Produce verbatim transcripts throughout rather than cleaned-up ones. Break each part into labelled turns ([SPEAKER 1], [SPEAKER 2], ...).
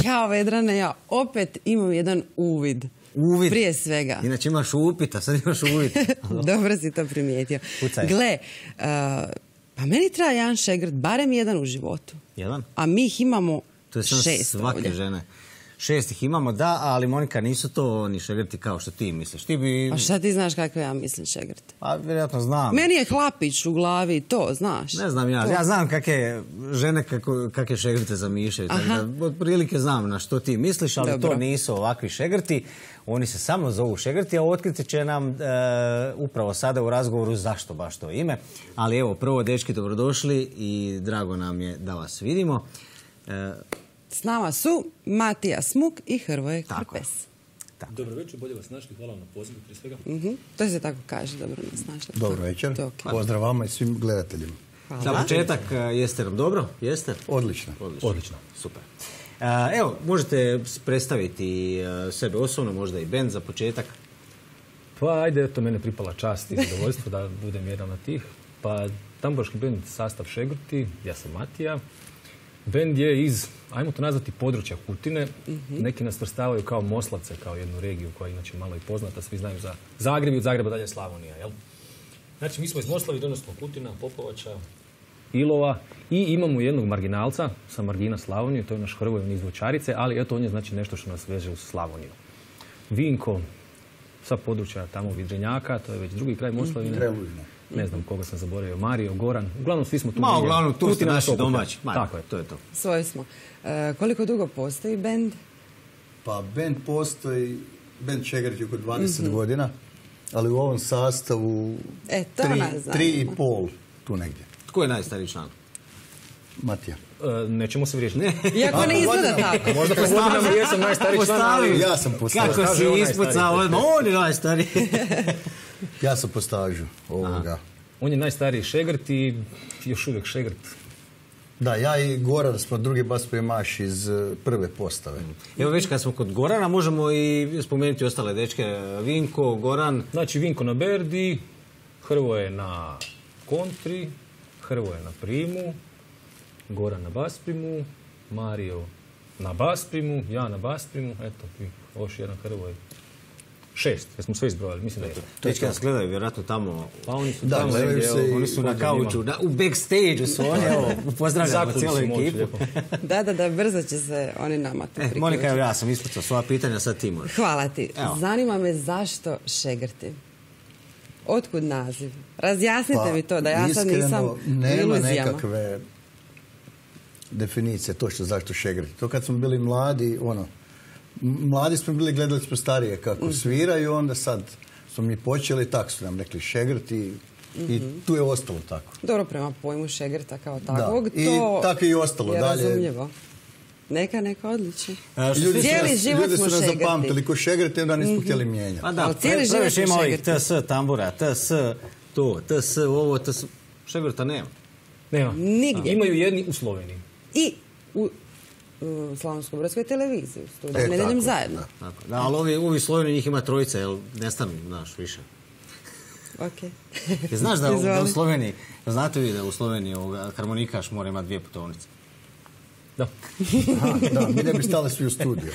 [SPEAKER 1] Ćao Vedrane, ja opet imam jedan uvid.
[SPEAKER 2] Uvid?
[SPEAKER 1] Prije svega.
[SPEAKER 2] Inače imaš upit, a sad imaš uvid.
[SPEAKER 1] Dobro si to primijetio.
[SPEAKER 2] Pucaj.
[SPEAKER 1] Gle, uh, pa meni treba jedan šegrt, barem jedan u životu.
[SPEAKER 2] Jedan?
[SPEAKER 1] A mi ih imamo
[SPEAKER 2] to je
[SPEAKER 1] šest
[SPEAKER 2] svake
[SPEAKER 1] ovdje.
[SPEAKER 2] žene. Šest ih imamo, da, ali Monika, nisu to ni šegrti kao što ti misliš. Ti bi...
[SPEAKER 1] A šta ti znaš kakve ja mislim šegrte?
[SPEAKER 2] Pa, vjerojatno znam.
[SPEAKER 1] Meni je hlapić u glavi, to, znaš.
[SPEAKER 2] Ne znam ja.
[SPEAKER 1] To.
[SPEAKER 2] Ja znam kakve žene, kako, kakve šegrte zamišljaju. Tako da, otprilike znam na što ti misliš, ali
[SPEAKER 1] Dobro.
[SPEAKER 2] to nisu ovakvi šegrti. Oni se samo zovu šegrti, a otkriti će nam e, upravo sada u razgovoru zašto baš to ime. Ali evo, prvo, dečki, dobrodošli i drago nam je da vas vidimo. E,
[SPEAKER 1] S nama su Matija Smuk i Hrvoje Krpes.
[SPEAKER 3] Dobro večer, bolje vas našli, hvala vam na pozivu prije svega.
[SPEAKER 1] Uh-huh. To se tako kaže, dobro nas našli.
[SPEAKER 4] Dobro večer,
[SPEAKER 1] okay.
[SPEAKER 4] Pozdrav vama i svim gledateljima.
[SPEAKER 1] Hvala.
[SPEAKER 2] Za početak, jeste nam dobro? Jeste?
[SPEAKER 4] Odlično.
[SPEAKER 2] Odlično.
[SPEAKER 3] Odlično.
[SPEAKER 2] Super. Uh, evo, možete predstaviti uh, sebe osobno, možda i bend za početak.
[SPEAKER 3] Pa ajde, eto, mene pripala čast i zadovoljstvo da budem jedan od tih. Pa tamburaški bend sastav Šegrti, ja sam Matija. Bend je iz, ajmo to nazvati, područja Kutine. Mm-hmm. Neki nas svrstavaju kao Moslavce, kao jednu regiju koja je inače malo i poznata. Svi znaju za Zagreb i od Zagreba dalje Slavonija, jel? Znači, mi smo iz Moslavi, donosimo Kutina, Popovača, Ilova i imamo jednog marginalca sa margina Slavonije, to je naš Hrvoje, on iz Voćarice, ali eto, on je znači nešto što nas veže uz Slavoniju. Vinko sa područja tamo Vidženjaka, to je već drugi kraj Moslavine.
[SPEAKER 4] Prelujno.
[SPEAKER 3] Ne znam koga sam zaboravio, Mario, Goran, uglavnom svi smo tu.
[SPEAKER 2] Ma, uglavnom tu ste naši
[SPEAKER 3] okuplja.
[SPEAKER 2] domaći. Ma,
[SPEAKER 3] Tako je.
[SPEAKER 2] To je to.
[SPEAKER 1] Svoji smo. E, koliko dugo postoji bend?
[SPEAKER 4] Pa bend postoji, bend Šegrti oko dvadeset mm-hmm. godina, ali u ovom sastavu
[SPEAKER 1] E, to
[SPEAKER 4] tri,
[SPEAKER 1] nas zanima.
[SPEAKER 4] tri i pol, tu negdje.
[SPEAKER 2] Tko je najstariji član?
[SPEAKER 4] Matija.
[SPEAKER 3] E, nećemo se vriješiti.
[SPEAKER 1] Iako ne izgleda tako.
[SPEAKER 3] Možda po godinama jesam najstariji član, ali...
[SPEAKER 4] Ja sam po stažu.
[SPEAKER 2] Kako si ispucao odmah? On je najstariji.
[SPEAKER 4] Ja sam po stažu ovoga.
[SPEAKER 3] On je najstariji Šegrt i još uvijek Šegrt.
[SPEAKER 4] Da, ja i Goran smo drugi bas primaš iz prve postave.
[SPEAKER 2] Evo već kad smo kod Gorana, možemo i spomenuti ostale dečke. Vinko, Goran.
[SPEAKER 3] Znači Vinko na berdi, Hrvoje na kontri, Hrvoje na primu, Goran na basprimu, Mario na basprimu, ja na basprimu, eto, još jedan Hrvoje. Šest, jer smo sve izbrojali, mislim da je to.
[SPEAKER 2] Dečki nas gledaju, vjerojatno tamo.
[SPEAKER 3] Pa oni su
[SPEAKER 4] Da,
[SPEAKER 3] tamo
[SPEAKER 4] gledaju
[SPEAKER 3] negdje,
[SPEAKER 4] se
[SPEAKER 3] evo,
[SPEAKER 4] i-
[SPEAKER 2] Oni su na kauču, na, u backstage su oni, evo, pozdravljamo
[SPEAKER 3] Zakuli
[SPEAKER 2] cijelu
[SPEAKER 3] su moći,
[SPEAKER 2] ekipu.
[SPEAKER 3] lijepo.
[SPEAKER 1] Da, da, da, brzo će se oni nama tu
[SPEAKER 2] E,
[SPEAKER 1] priključiti.
[SPEAKER 2] Monika, evo ja sam ispucao svoja pitanja, sad ti možeš.
[SPEAKER 1] Hvala ti.
[SPEAKER 2] Evo.
[SPEAKER 1] Zanima me zašto Šegrti? Otkud naziv? Razjasnite mi to, da ja sad nisam
[SPEAKER 4] iskreno,
[SPEAKER 1] u
[SPEAKER 4] nema
[SPEAKER 1] iluzijama.
[SPEAKER 4] nekakve definicije točno zašto Šegrti. To kad smo bili mladi, ono, m- mladi smo bili, gledali smo starije kako sviraju, onda sad smo mi počeli, tako su nam rekli Šegrti i tu je ostalo tako.
[SPEAKER 1] Dobro, prema pojmu Šegrta kao takvog,
[SPEAKER 4] I
[SPEAKER 1] to
[SPEAKER 4] tako je i ostalo
[SPEAKER 1] je
[SPEAKER 4] dalje.
[SPEAKER 1] razumljivo. Neka, neka, odlično.
[SPEAKER 2] A, što
[SPEAKER 4] Ljudi su
[SPEAKER 1] Cijeli
[SPEAKER 4] nas,
[SPEAKER 1] život
[SPEAKER 4] ljudi
[SPEAKER 1] smo
[SPEAKER 4] su nas
[SPEAKER 1] Šegrti.
[SPEAKER 4] zapamtili ko Šegrti, onda nismo htjeli mijenjati.
[SPEAKER 2] Pa da,
[SPEAKER 1] Ali cijeli
[SPEAKER 2] pre- previše
[SPEAKER 1] život smo
[SPEAKER 2] ima ovih
[SPEAKER 1] Šegrti.
[SPEAKER 2] T S tambura, T S to, T S ovo, T S... Šegrta nema.
[SPEAKER 3] Nema.
[SPEAKER 1] Nigdje.
[SPEAKER 3] Imaju jedni u Sloveniji.
[SPEAKER 1] I u, u Slavonsko-brodskoj televiziji, u studiju,
[SPEAKER 4] E,
[SPEAKER 1] Nedjeljom
[SPEAKER 4] tako,
[SPEAKER 1] zajedno.
[SPEAKER 2] Tako, da, ali ovi, ovi Sloveni njih ima trojica, jel nestanu, znaš, više.
[SPEAKER 1] Ok.
[SPEAKER 2] Ti znaš da, u- da u
[SPEAKER 1] Izvoli.
[SPEAKER 2] Sloveniji, znate vi da u Sloveniji ovoga, harmonikaš mora imati dvije putovnice.
[SPEAKER 3] Da.
[SPEAKER 4] Aha, da, mi ne bi stali svi u studiju.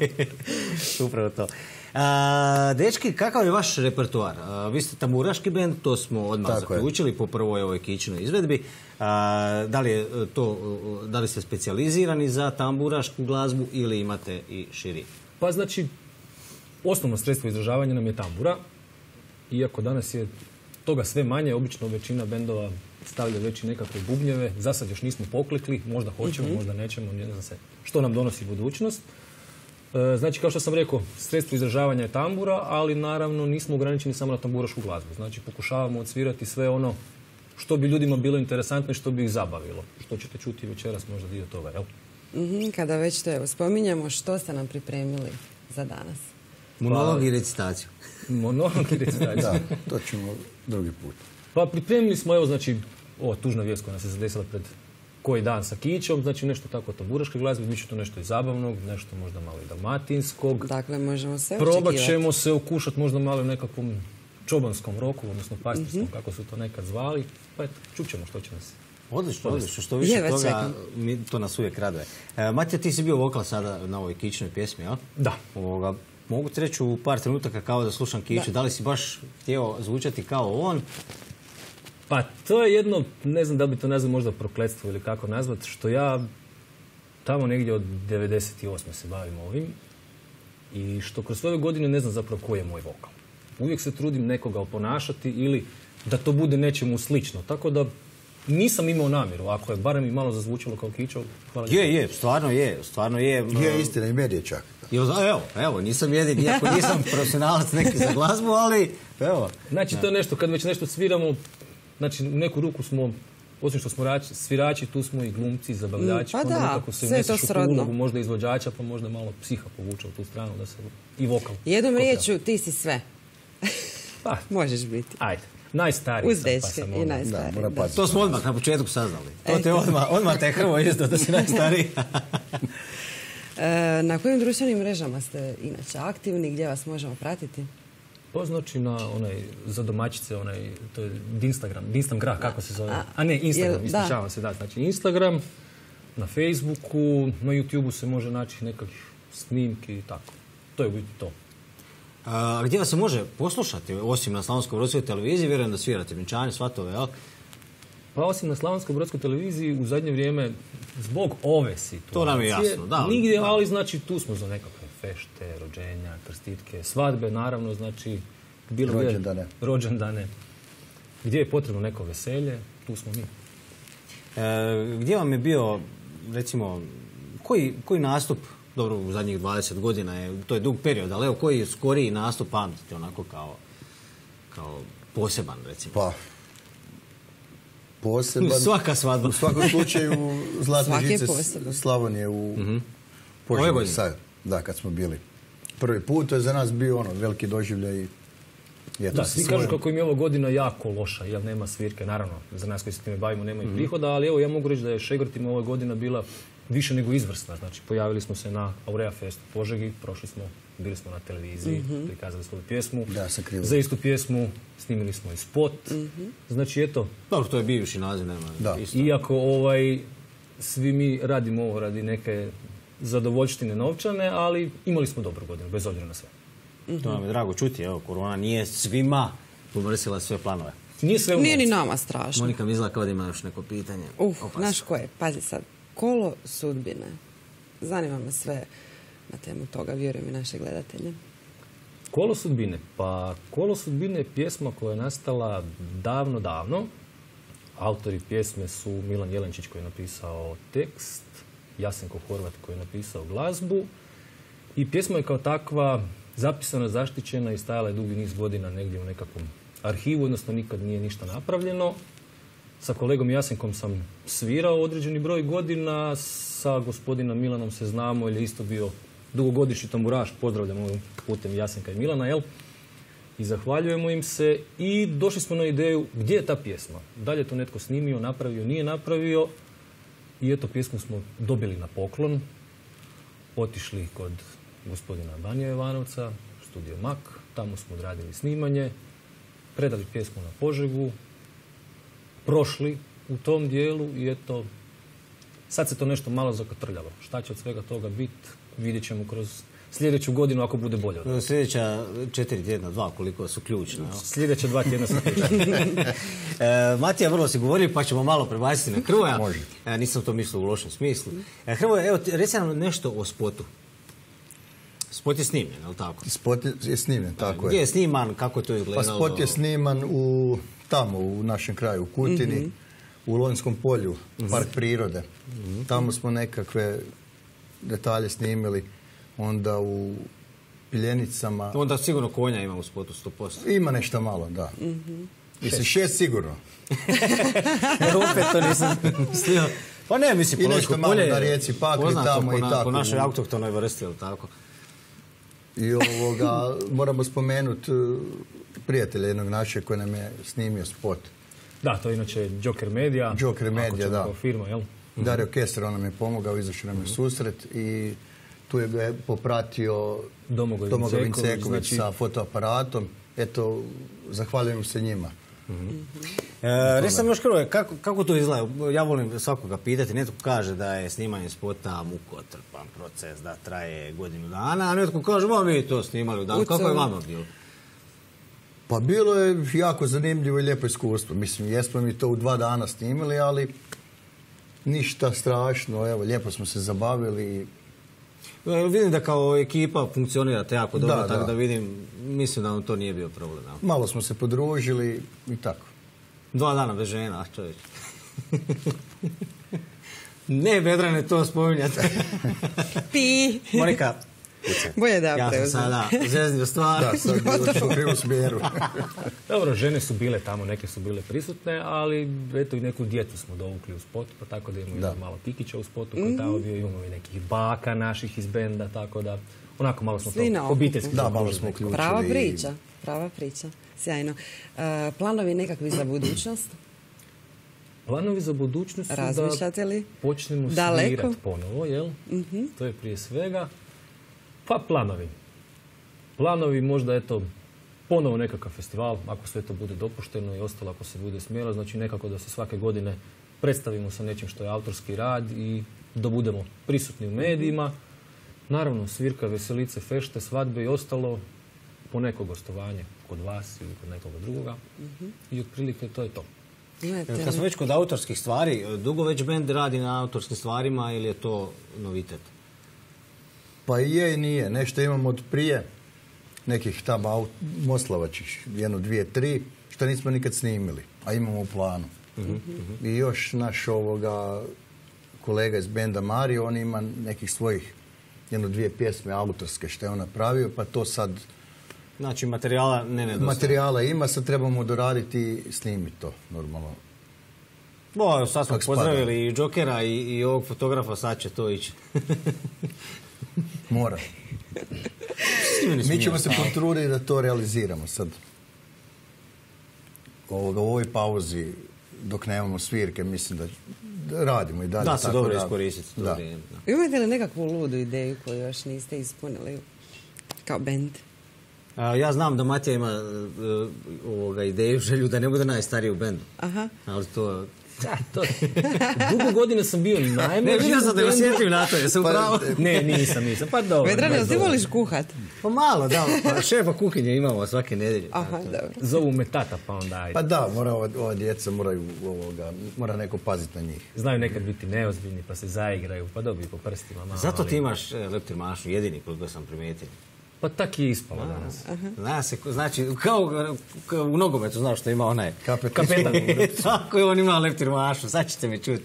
[SPEAKER 2] Upravo to. A, dečki, kakav je vaš repertoar? A, vi ste tamburaški bend, to smo odmah
[SPEAKER 4] Tako je.
[SPEAKER 2] zaključili po prvoj ovoj kičinoj izvedbi. A, da li je to, da li ste specijalizirani za tamburašku glazbu ili imate i širi?
[SPEAKER 3] Pa znači, osnovno sredstvo izražavanja nam je tambura. Iako danas je toga sve manje, obično većina bendova stavlja već i nekakve bubnjeve. Za sad još nismo poklikli, možda hoćemo, možda nećemo, ne znam se što nam donosi budućnost. E, znači, kao što sam rekao, sredstvo izražavanja je tambura, ali naravno nismo ograničeni samo na tamburašku glazbu. Znači, pokušavamo odsvirati sve ono što bi ljudima bilo interesantno i što bi ih zabavilo. Što ćete čuti večeras, možda dio toga, jel?
[SPEAKER 1] Mhm, kada već to evo spominjemo, što ste nam pripremili za danas?
[SPEAKER 2] Monolog i recitaciju.
[SPEAKER 3] Monolog i recitaciju.
[SPEAKER 4] Da, to ćemo drugi put.
[SPEAKER 3] Pa pripremili smo, evo, znači, ova tužna vijest koja nas je zadesila pred koji dan sa Kićom, znači nešto tako tamburaške glazbe, bit će to nešto i zabavnog, nešto možda malo i dalmatinskog.
[SPEAKER 1] Dakle, možemo se očekivati.
[SPEAKER 3] Probat ćemo se okušati možda malo u nekakvom čobanskom roku, odnosno pastirskom, kako su to nekad zvali. Pa eto, čut ćemo što će nas
[SPEAKER 2] Odlično, odlično. Što više
[SPEAKER 1] Je,
[SPEAKER 2] toga, mi, to nas uvijek raduje. E, Matija, ti si bio vokal sada na ovoj Kičnoj pjesmi, jel?
[SPEAKER 3] Da.
[SPEAKER 2] Ovoga, mogu ti reći u par trenutaka kao da slušam Kiću. Da. da li si baš htio zvučati kao on?
[SPEAKER 3] Pa to je jedno, ne znam da li bi to nazvao možda prokletstvo ili kako nazvat, što ja tamo negdje od devedeset osme se bavim ovim i što kroz ove godine ne znam zapravo koji je moj vokal. Uvijek se trudim nekoga oponašati ili da to bude nečemu slično. Tako da nisam imao namjeru, ako je barem i malo zazvučalo kao Kićo.
[SPEAKER 2] Je, je, stvarno je, stvarno je.
[SPEAKER 4] Je istina i medije čak.
[SPEAKER 2] Evo, evo, nisam jedin, iako nisam profesionalac neki za glazbu, ali evo.
[SPEAKER 3] Znači, to je nešto, kad već nešto sviramo, znači, u neku ruku smo, osim što smo rači, svirači, tu smo i glumci, zabavljači,
[SPEAKER 1] pa
[SPEAKER 3] onda
[SPEAKER 1] da,
[SPEAKER 3] nekako se uneseš u tu ulogu, možda izvođača, pa možda malo psiha povuče u tu stranu, da se i vokal.
[SPEAKER 1] Jednom riječu, ti si sve.
[SPEAKER 3] Pa,
[SPEAKER 1] možeš biti.
[SPEAKER 3] Ajde. Najstariji
[SPEAKER 1] sam, pa sam
[SPEAKER 2] i
[SPEAKER 1] najstariji.
[SPEAKER 2] Da, to smo odmah na početku saznali. To te odmah, odmah te Hrvo izdao da si najstariji.
[SPEAKER 1] e, na kojim društvenim mrežama ste inače aktivni, gdje vas možemo pratiti?
[SPEAKER 3] Pa znači na onaj, za domaćice, onaj, to je Instagram, Instagram, kako se zove? A, a ne, Instagram, ispričavam se, da. Znači Instagram, na Facebooku, na YouTubeu se može naći nekakvih snimki i tako. To je u biti to.
[SPEAKER 2] A gdje vas se može poslušati, osim na Slavonsko-brodskoj televiziji, vjerujem da svirate vjenčanje, svatove, jel?
[SPEAKER 3] Pa osim na Slavonsko-brodskoj televiziji, u zadnje vrijeme, zbog ove situacije,
[SPEAKER 2] to nam je jasno, da.
[SPEAKER 3] Nigdje,
[SPEAKER 2] da.
[SPEAKER 3] ali znači tu smo za nekakve fešte, rođenja, krstitke, svadbe, naravno, znači bilo
[SPEAKER 4] rođendane.
[SPEAKER 3] rođendane. Gdje je potrebno neko veselje, tu smo mi.
[SPEAKER 2] E, gdje vam je bio, recimo, koji, koji nastup, dobro, u zadnjih dvadeset godina je, to je dug period, ali evo, koji skoriji nastup pamtite onako kao, kao poseban, recimo?
[SPEAKER 4] Pa, poseban...
[SPEAKER 2] Svaka svadba.
[SPEAKER 4] U svakom slučaju Zlatne žice Slavonije u mm-hmm. Požegi sad, da, kad smo bili. Prvi put, to je za nas bio ono, veliki doživljaj.
[SPEAKER 3] Da, svi kažu kako im je ovo godina jako loša, jer nema svirke, naravno, za nas koji se time bavimo nema i mm-hmm. prihoda, ali evo, ja mogu reći da je Šegrtima ova godina bila više nego izvrsna. Znači, pojavili smo se na Aurea Fest u Požegi, prošli smo, bili smo na televiziji, mm-hmm. prikazali svoju pjesmu.
[SPEAKER 4] Da, sam krivo.
[SPEAKER 3] Za istu pjesmu snimili smo i spot. Mm-hmm. Znači, eto...
[SPEAKER 2] Dobro, to je bivši naziv, nema.
[SPEAKER 4] Da.
[SPEAKER 3] Iako ovaj, svi mi radimo ovo radi neke zadovoljštine novčane, ali imali smo dobru godinu, bez obzira na sve.
[SPEAKER 2] Mm-hmm. To nam je drago čuti, evo, korona nije svima pomrsila sve planove.
[SPEAKER 3] Nije sve u
[SPEAKER 1] Nije ni nama strašno.
[SPEAKER 2] Monika mi izgleda kao da ima još neko pitanje.
[SPEAKER 1] Uf, znaš koje, pazi sad. Kolo sudbine. Zanima me sve na temu toga, vjerujem i naše gledatelje.
[SPEAKER 3] Kolo sudbine. Pa Kolo sudbine je pjesma koja je nastala davno, davno. Autori pjesme su Milan Jelenčić koji je napisao tekst, Jasenko Horvat koji je napisao glazbu. I pjesma je kao takva zapisana, zaštićena i stajala je dugi niz godina negdje u nekakvom arhivu, odnosno nikad nije ništa napravljeno. Sa kolegom Jasenkom sam svirao određeni broj godina, sa gospodinom Milanom se znamo, jer je isto bio dugogodišnji tamburaš, pozdravljamo ovim putem Jasenka i Milana, jel? I zahvaljujemo im se i došli smo na ideju gdje je ta pjesma. Da li je to netko snimio, napravio, nije napravio i eto pjesmu smo dobili na poklon, otišli kod gospodina Banija Jovanovca, studio Mak, tamo smo odradili snimanje, predali pjesmu na Požegu, prošli u tom dijelu i eto, sad se to nešto malo zakotrljalo. Šta će od svega toga biti, vidjet ćemo kroz sljedeću godinu ako bude bolje.
[SPEAKER 2] Od sljedeća četiri tjedna, dva, koliko su ključne.
[SPEAKER 3] Sljedeća dva tjedna su ključne.
[SPEAKER 2] e, Matija, vrlo si govorio, pa ćemo malo prebaciti na Hrvoja.
[SPEAKER 4] Može.
[SPEAKER 2] E, nisam to mislio u lošem smislu. E, Hrvoja, evo, reci nam nešto o spotu. Spot je snimljen, je li tako?
[SPEAKER 4] Spot je snimljen, tako je.
[SPEAKER 2] Gdje je sniman, kako je to izgledalo?
[SPEAKER 4] Pa spot je sniman u, tamo, u našem kraju, u Kutini, mm-hmm. u Lonjskom polju, mm-hmm. park prirode. Mm-hmm. Tamo smo nekakve detalje snimili, onda u Piljenicama.
[SPEAKER 2] Onda sigurno konja ima u spotu sto posto.
[SPEAKER 4] Ima nešto malo, da. Mm-hmm. Mislim, šest sigurno.
[SPEAKER 2] Ja opet to nisam mislio. Pa ne, mislim,
[SPEAKER 4] i nešto malo na rijeci Pakri tamo i
[SPEAKER 2] na,
[SPEAKER 4] tako.
[SPEAKER 2] Po našoj autohtonoj vrsti, ili tako?
[SPEAKER 4] I ovoga, moramo spomenuti prijatelja jednog našeg koji nam je snimio spot.
[SPEAKER 3] Da, to je inače Joker Media.
[SPEAKER 4] Joker Media, da.
[SPEAKER 3] Kao firma, jel?
[SPEAKER 4] Dario Kester, on nam je pomogao, izašao nam je susret i tu je ga popratio Domagoj Vinceković znači... sa fotoaparatom. Eto, zahvaljujem se njima.
[SPEAKER 2] E, Reci sam još krvo, kako, kako to izgleda? Ja volim svakoga pitati. Netko kaže da je snimanje spota mukotrpan proces, da traje godinu dana, a netko kaže, ma mi to snimali u dan. Kako je vama bilo?
[SPEAKER 4] Pa bilo je jako zanimljivo i lijepo iskustvo. Mislim, jesmo mi to u dva dana snimili, ali ništa strašno. Evo, lijepo smo se zabavili.
[SPEAKER 2] E, vidim da kao ekipa funkcionirate jako dobro,
[SPEAKER 4] Da,
[SPEAKER 2] tako
[SPEAKER 4] da.
[SPEAKER 2] da vidim, mislim da vam to nije bio problem. Ja.
[SPEAKER 4] Malo smo se podružili i tako.
[SPEAKER 2] Dva dana bez žena, čovječ. Ne, Vedrane, to spominjate.
[SPEAKER 1] Pi.
[SPEAKER 2] Monika, kuce.
[SPEAKER 1] Bolje da
[SPEAKER 2] Ja sam
[SPEAKER 1] preuzmem.
[SPEAKER 2] sada zeznio stvar.
[SPEAKER 4] Da, sad je otišlo u krivu smjeru.
[SPEAKER 3] Dobro, žene su bile tamo, neke su bile prisutne, ali eto i neku djecu smo dovukli u spot, pa tako da imamo
[SPEAKER 4] Da.
[SPEAKER 3] malo Pikića u spotu koji tamo bio, imamo i nekih baka naših iz benda, tako da onako malo smo
[SPEAKER 1] Svi
[SPEAKER 3] to
[SPEAKER 1] na okupu.
[SPEAKER 3] obiteljski.
[SPEAKER 4] Da, malo
[SPEAKER 3] zaokružili.
[SPEAKER 4] smo uključili.
[SPEAKER 1] Prava priča, prava priča. Sjajno. E, planovi nekakvi za budućnost?
[SPEAKER 3] Planovi za budućnost su da
[SPEAKER 1] Razmišljate li?
[SPEAKER 3] počnemo
[SPEAKER 1] Daleko?
[SPEAKER 3] svirati ponovo, jel? To je prije svega. Pa planovi. Planovi možda, eto, ponovo nekakav festival, ako sve to bude dopušteno i ostalo ako se bude smjelo, znači nekako da se svake godine predstavimo sa nečim što je autorski rad i da budemo prisutni u medijima. Naravno, svirka, veselice, fešte, svadbe i ostalo, po neko gostovanje kod vas ili kod nekoga drugoga. I otprilike to je to.
[SPEAKER 1] Imate
[SPEAKER 2] Kad smo
[SPEAKER 1] li?
[SPEAKER 2] već kod autorskih stvari, dugo već bend radi na autorskim stvarima ili je to novitet?
[SPEAKER 4] Pa i je i nije. Nešto imamo od prije nekih tamo aut- Moslavačić, jedno, dvije, tri, što nismo nikad snimili, a imamo u planu. I još naš ovoga kolega iz benda Mario, on ima nekih svojih jedno, dvije pjesme autorske što je on napravio, pa to sad
[SPEAKER 2] Znači, materijala ne nedostaje.
[SPEAKER 4] materijala ima, sad trebamo doraditi i snimiti to normalno.
[SPEAKER 2] Bo, sad smo
[SPEAKER 4] Kak spada.
[SPEAKER 2] pozdravili i Jokera i, i ovog fotografa, sad će to ići.
[SPEAKER 4] Mora. Mi ćemo se potruditi da to realiziramo sad. Ovoga, u ovoj pauzi, dok nemamo svirke, mislim da, da radimo i dalje.
[SPEAKER 2] Da se
[SPEAKER 4] tako
[SPEAKER 2] dobro
[SPEAKER 4] da-
[SPEAKER 2] iskoristiti to
[SPEAKER 4] da.
[SPEAKER 2] vrijeme. Da.
[SPEAKER 1] Imate li nekakvu ludu ideju koju još niste ispunili kao bend?
[SPEAKER 2] A, ja znam da Matija ima e, ovoga ideju, želju da ne bude najstariji u bendu.
[SPEAKER 1] Aha.
[SPEAKER 2] Ali to...
[SPEAKER 3] Da, to dugo godina sam bio
[SPEAKER 2] Ne,
[SPEAKER 3] najmlađi.
[SPEAKER 2] vidio sam da
[SPEAKER 3] u
[SPEAKER 2] je
[SPEAKER 3] bendu.
[SPEAKER 2] osjetljiv na to, jesam
[SPEAKER 4] Pa,
[SPEAKER 2] pravo?
[SPEAKER 3] Ne, nisam, nisam. Pa dobro.
[SPEAKER 1] Vedrane,
[SPEAKER 3] ne,
[SPEAKER 1] jel ti
[SPEAKER 3] zovu-
[SPEAKER 1] voliš kuhat?
[SPEAKER 2] Pa malo, da. Pa šefa kuhinje imamo svake nedjelje.
[SPEAKER 1] Aha, dobro.
[SPEAKER 3] Zovu me tata, pa onda ajde.
[SPEAKER 4] Pa da, mora, ova, ova djeca moraju, ovoga, mora neko paziti na njih.
[SPEAKER 3] Znaju nekad biti neozbiljni, pa se zaigraju, pa dobiju po prstima malo.
[SPEAKER 2] Zato
[SPEAKER 3] ali-
[SPEAKER 2] ti imaš e, leptir mašu, jedini koliko sam primijetio.
[SPEAKER 3] Pa tak je ispalo danas.
[SPEAKER 2] Zna se, znači, kao, kao u nogometu, znaš što ima onaj...
[SPEAKER 4] Kapetan.
[SPEAKER 3] Kapetan.
[SPEAKER 2] Tako je, on ima leptir mašu, sad ćete me čuti.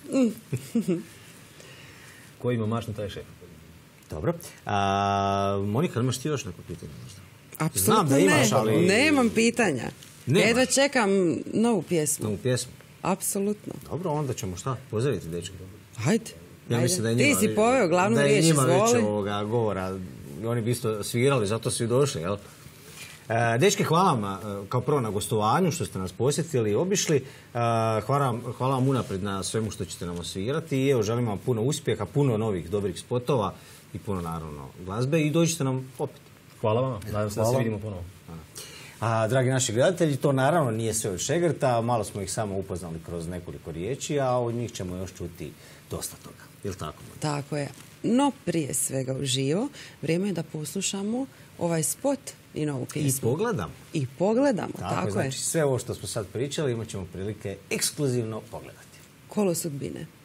[SPEAKER 3] Ko ima mašnu, taj je šef.
[SPEAKER 2] Dobro. A, Monika, imaš ti još neko pitanje možda?
[SPEAKER 1] Apsolutno
[SPEAKER 2] Znam da imaš,
[SPEAKER 1] ne.
[SPEAKER 2] ali-
[SPEAKER 1] Nemam pitanja.
[SPEAKER 2] Nemaš?
[SPEAKER 1] Jedva čekam novu pjesmu.
[SPEAKER 2] Novu pjesmu.
[SPEAKER 1] Apsolutno.
[SPEAKER 2] Dobro, onda ćemo šta? Pozdraviti, dečki.
[SPEAKER 1] Hajde.
[SPEAKER 2] Ja
[SPEAKER 1] ajde.
[SPEAKER 2] mislim da je njima,
[SPEAKER 1] Ti si poveo glavnu
[SPEAKER 2] da je
[SPEAKER 1] riječ,
[SPEAKER 2] njima već
[SPEAKER 1] izvoli.
[SPEAKER 2] ovoga govora. Oni bi isto svirali, zato su i došli, jel? E, dečki, hvala vam e, kao prvo na gostovanju, što ste nas posjetili i obišli. E, hvala, vam- hvala vam unaprijed na svemu što ćete nam osvirati i evo, želim vam puno uspjeha, puno novih dobrih spotova i puno, naravno, glazbe i dođite nam opet.
[SPEAKER 3] Hvala vam, nadam se da se
[SPEAKER 4] Hvala.
[SPEAKER 3] vidimo ponovo.
[SPEAKER 2] A, dragi naši gledatelji, to naravno nije sve od Šegrta, malo smo ih samo upoznali kroz nekoliko riječi, a od njih ćemo još čuti dosta toga. Jel tako?
[SPEAKER 1] Tako je. No prije svega uživo, vrijeme je da poslušamo ovaj spot i novu
[SPEAKER 2] I
[SPEAKER 1] pjesmu.
[SPEAKER 2] pogledam.
[SPEAKER 1] I pogledamo,
[SPEAKER 2] Tako,
[SPEAKER 1] tako,
[SPEAKER 2] je,
[SPEAKER 1] je.
[SPEAKER 2] znači sve ovo što smo sad pričali imat ćemo prilike ekskluzivno pogledati.
[SPEAKER 1] Kolo sudbine.